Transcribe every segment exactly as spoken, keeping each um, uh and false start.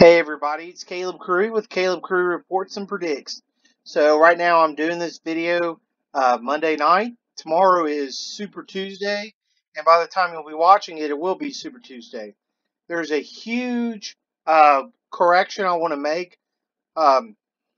Hey everybody, it's Caleb Curry with Caleb Curry Reports and Predicts. So right now I'm doing this video uh, Monday night. Tomorrow is Super Tuesday, and by the time you'll be watching it, it will be Super Tuesday. There's a huge uh, correction I want to make. Um,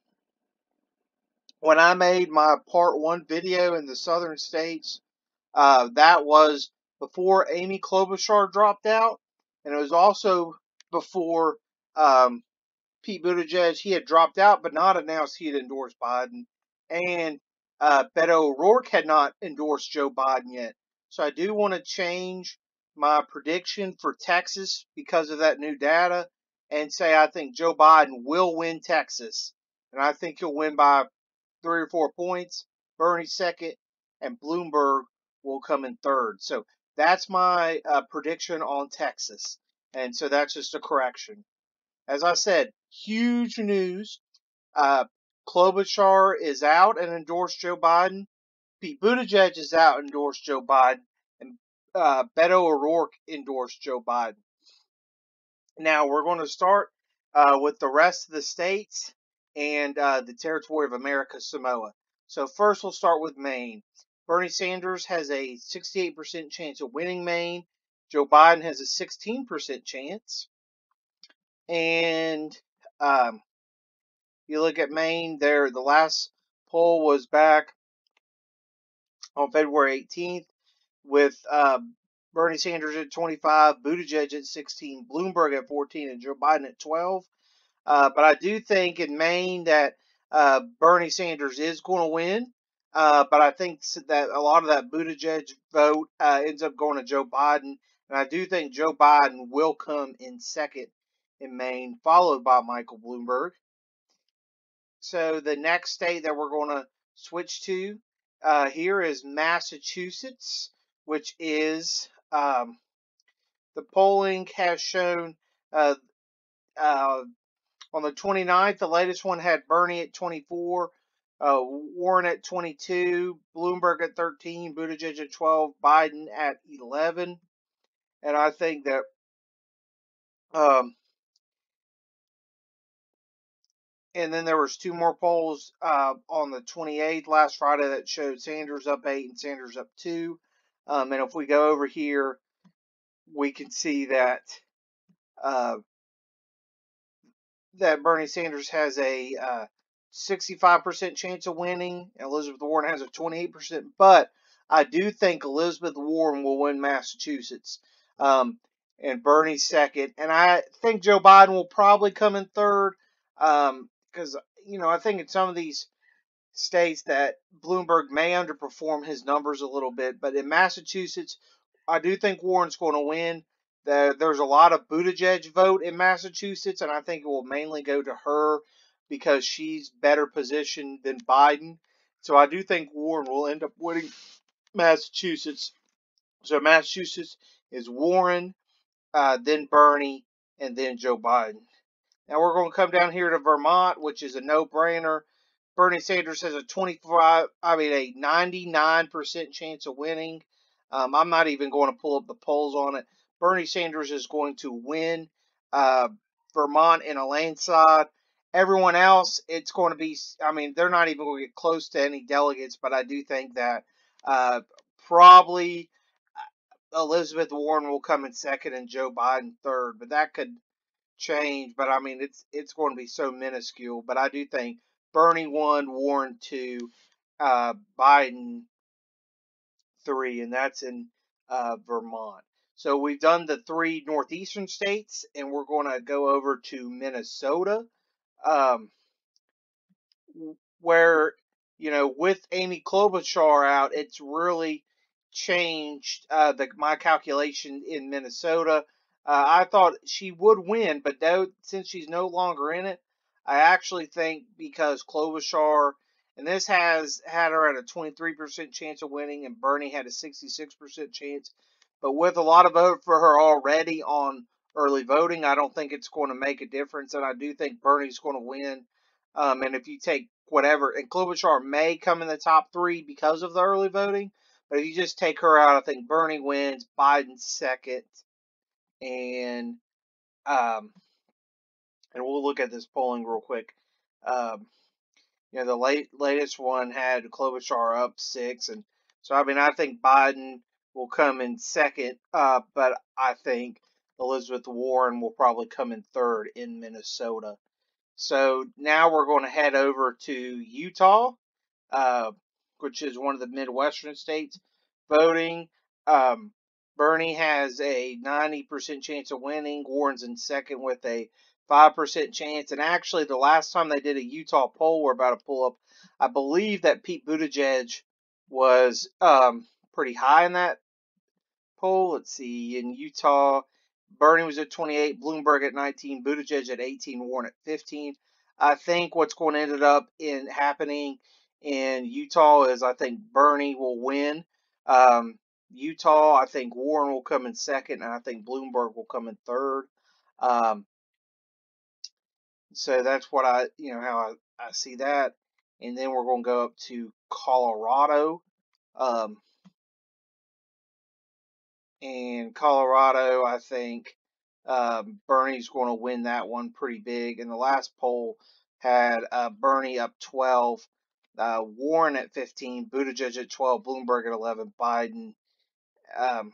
when I made my part one video in the southern states, uh, that was before Amy Klobuchar dropped out, and it was also before um, Pete Buttigieg. He had dropped out but not announced he had endorsed Biden. And uh, Beto O'Rourke had not endorsed Joe Biden yet. So I do want to change my prediction for Texas because of that new data and say I think Joe Biden will win Texas. And I think he'll win by three or four points. Bernie second, and Bloomberg will come in third. So that's my uh, prediction on Texas. And so that's just a correction. As I said, huge news. Uh, Klobuchar is out and endorsed Joe Biden. Pete Buttigieg is out and endorsed Joe Biden. And uh, Beto O'Rourke endorsed Joe Biden. Now, we're going to start uh, with the rest of the states and uh, the territory of America Samoa. So first we'll start with Maine. Bernie Sanders has a sixty-eight percent chance of winning Maine. Joe Biden has a sixteen percent chance. And um, you look at Maine there, the last poll was back on February eighteenth with uh, Bernie Sanders at twenty-five, Buttigieg at sixteen, Bloomberg at fourteen, and Joe Biden at twelve. Uh, but I do think in Maine that uh, Bernie Sanders is going to win. Uh, but I think that a lot of that Buttigieg vote uh, ends up going to Joe Biden. And I do think Joe Biden will come in second in Maine, followed by Michael Bloomberg. So the next state that we're going to switch to uh, here is Massachusetts, which is um, the polling has shown uh, uh, on the twenty-ninth, the latest one had Bernie at twenty-four, uh, Warren at twenty-two, Bloomberg at thirteen, Buttigieg at twelve, Biden at eleven. And I think that um, and then there was two more polls uh, on the twenty-eighth last Friday that showed Sanders up eight and Sanders up two. Um, and if we go over here, we can see that uh, that Bernie Sanders has a uh, sixty-five percent chance of winning. Elizabeth Warren has a twenty-eight percent. But I do think Elizabeth Warren will win Massachusetts. Um, and Bernie second. And I think Joe Biden will probably come in third. Um, because, you know, I think in some of these states that Bloomberg may underperform his numbers a little bit. But in Massachusetts, I do think Warren's going to win. The, there's a lot of Buttigieg vote in Massachusetts, and I think it will mainly go to her because she's better positioned than Biden. So I do think Warren will end up winning Massachusetts. So Massachusetts is Warren, uh, then Bernie, and then Joe Biden. Now we're going to come down here to Vermont, which is a no-brainer. Bernie Sanders has a twenty-five, I mean a ninety-nine percent chance of winning. Um, I'm not even going to pull up the polls on it. Bernie Sanders is going to win uh, Vermont in a landslide. Everyone else, it's going to be, I mean, they're not even going to get close to any delegates, but I do think that uh, probably Elizabeth Warren will come in second and Joe Biden third, but that could change. But I mean, it's it's going to be so minuscule. But I do think Bernie one, Warren two, uh, Biden three, and that's in uh, Vermont. So we've done the three northeastern states, and we're going to go over to Minnesota, um, where, you know, with Amy Klobuchar out, it's really changed uh, the my calculation in Minnesota. Uh, I thought she would win, but though, since she's no longer in it, I actually think because Klobuchar, and this has had her at a twenty-three percent chance of winning, and Bernie had a sixty-six percent chance. But with a lot of vote for her already on early voting, I don't think it's going to make a difference, and I do think Bernie's going to win. Um, and if you take whatever, and Klobuchar may come in the top three because of the early voting, but if you just take her out, I think Bernie wins, Biden second, and um, and we'll look at this polling real quick. Um, you know, the late latest one had Klobuchar up six, and so I mean, I think Biden will come in second, uh, but I think Elizabeth Warren will probably come in third in Minnesota. So now we're going to head over to Utah, uh, which is one of the Midwestern states. Voting, um, Bernie has a ninety percent chance of winning. Warren's in second with a five percent chance. And actually, the last time they did a Utah poll, we're about to pull up, I believe that Pete Buttigieg was um, pretty high in that poll. Let's see, in Utah, Bernie was at twenty-eight, Bloomberg at nineteen, Buttigieg at eighteen, Warren at fifteen. I think what's going to end up in happening in Utah is I think Bernie will win. Um, Utah, I think Warren will come in second, and I think Bloomberg will come in third. Um, so that's what I, you know, how I, I see that. And then we're going to go up to Colorado. Um, and Colorado, I think um, Bernie's going to win that one pretty big. And the last poll had uh, Bernie up twelve, uh, Warren at fifteen, Buttigieg at twelve, Bloomberg at eleven, Biden um,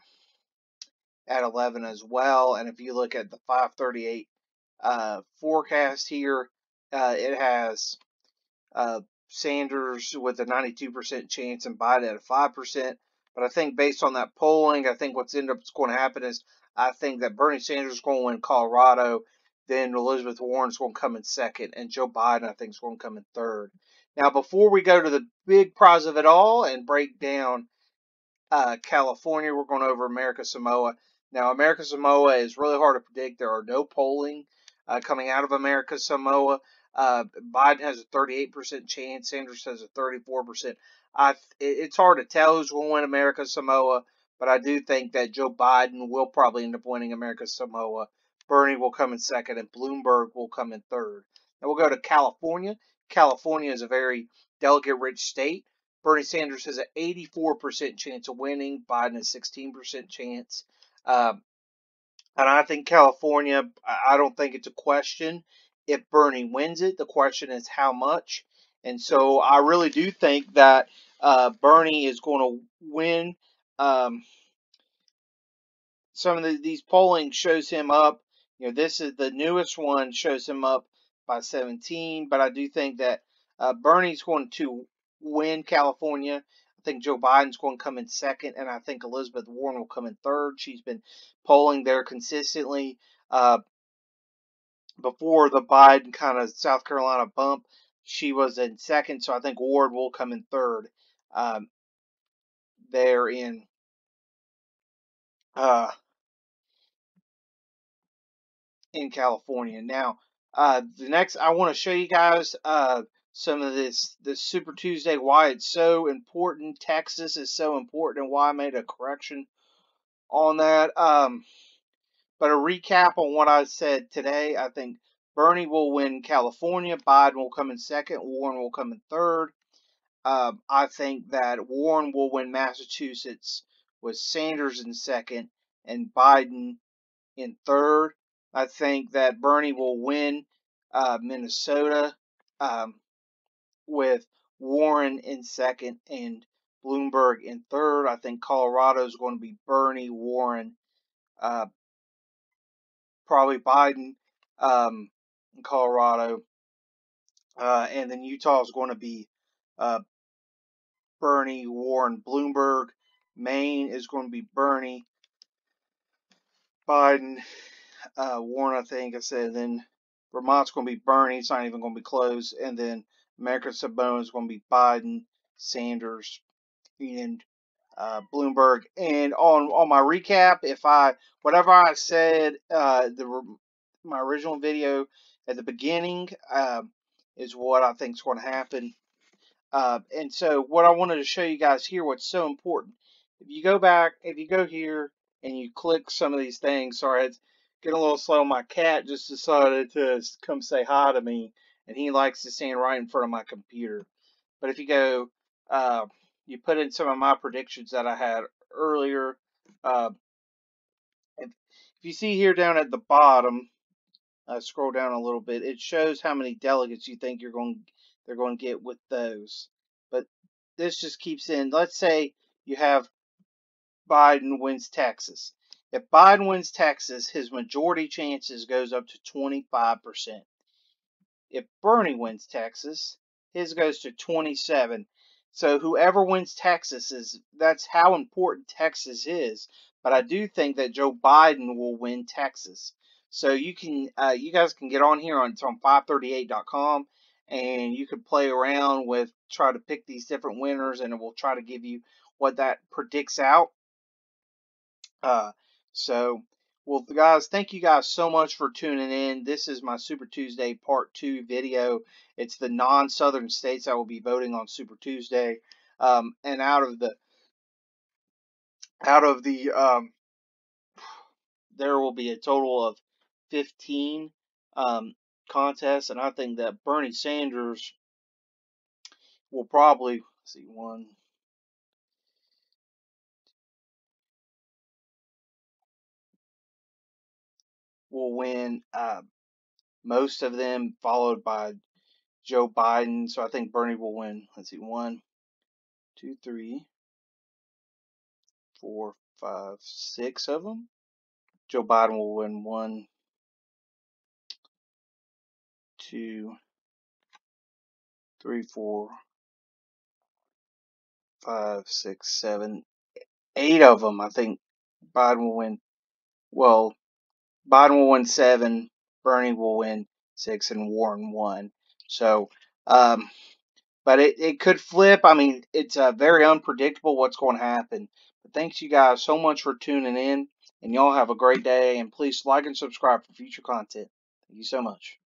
at eleven as well. And if you look at the five thirty-eight uh, forecast here, uh, it has uh, Sanders with a ninety-two percent chance and Biden at a five percent. But I think based on that polling, I think what's end up going to happen is I think that Bernie Sanders is going to win Colorado, then Elizabeth Warren is going to come in second, and Joe Biden I think is going to come in third. Now, before we go to the big prize of it all and break down uh, California, we're going over America Samoa. Now, America Samoa is really hard to predict. There are no polling uh, coming out of America Samoa. Uh, Biden has a thirty-eight percent chance. Sanders has a thirty-four percent. I, it's hard to tell who's going to win America Samoa, but I do think that Joe Biden will probably end up winning America Samoa. Bernie will come in second, and Bloomberg will come in third. Now we'll go to California. California is a very delegate-rich state. Bernie Sanders has an eighty-four percent chance of winning. Biden has sixteen percent chance. Um, and I think California, I don't think it's a question if Bernie wins it. The question is how much. And so I really do think that uh, Bernie is going to win. Um, some of the, these polling shows him up. You know, this is the newest one, shows him up by seventeen. But I do think that uh, Bernie's going to win California. I think Joe Biden's going to come in second, and I think Elizabeth Warren will come in third. She's been polling there consistently. Uh, before the Biden kind of South Carolina bump, she was in second, so I think Ward will come in third um, there in uh, in California. Now, uh, the next I want to show you guys uh, some of this this Super Tuesday, why it's so important. Texas is so important, and why I made a correction on that. Um, but a recap on what I said today. I think Bernie will win California. Biden will come in second. Warren will come in third. Uh, I think that Warren will win Massachusetts with Sanders in second and Biden in third. I think that Bernie will win uh, Minnesota um, with Warren in second and Bloomberg in third. I think Colorado is going to be Bernie, Warren, uh, probably Biden um, in Colorado. Uh, and then Utah is going to be uh, Bernie, Warren, Bloomberg. Maine is going to be Bernie, Biden, uh, Warren, I think I said. And then Vermont's going to be Bernie. It's not even going to be close. And then America Samoa is going to be Biden, Sanders, and uh, Bloomberg. And on on my recap, if I whatever I said, uh, the my original video at the beginning uh, is what I think is going to happen. Uh, and so what I wanted to show you guys here, what's so important, if you go back, if you go here and you click some of these things, sorry, it's getting a little slow. My cat just decided to come say hi to me, and he likes to stand right in front of my computer. But if you go, uh, you put in some of my predictions that I had earlier. Uh, if, if you see here down at the bottom, uh, scroll down a little bit, it shows how many delegates you think you're going they're going to get with those. But this just keeps in. Let's say you have Biden wins Texas. If Biden wins Texas, his majority chances goes up to twenty-five percent. If Bernie wins Texas, his goes to twenty-seven. So whoever wins Texas is that's how important Texas is. But I do think that Joe Biden will win Texas. So you can uh, you guys can get on here on it's on five thirty-eight dot com and you can play around with try to pick these different winners and it will try to give you what that predicts out. Uh, so, well, guys, thank you guys so much for tuning in. This is my Super Tuesday Part two video. It's the non-Southern states I will be voting on Super Tuesday. Um, and out of the, out of the, um, there will be a total of fifteen um, contests, and I think that Bernie Sanders will probably, let's see, one, will win uh, most of them, followed by Joe Biden. So I think Bernie will win. Let's see, one, two, three, four, five, six of them. Joe Biden will win one, two, three, four, five, six, seven, eight of them. I think Biden will win. Well, Biden will win seven. Bernie will win six, and Warren one. So, um, but it, it could flip. I mean, it's uh, very unpredictable what's going to happen. But thanks you guys so much for tuning in, and y'all have a great day. And please like and subscribe for future content. Thank you so much.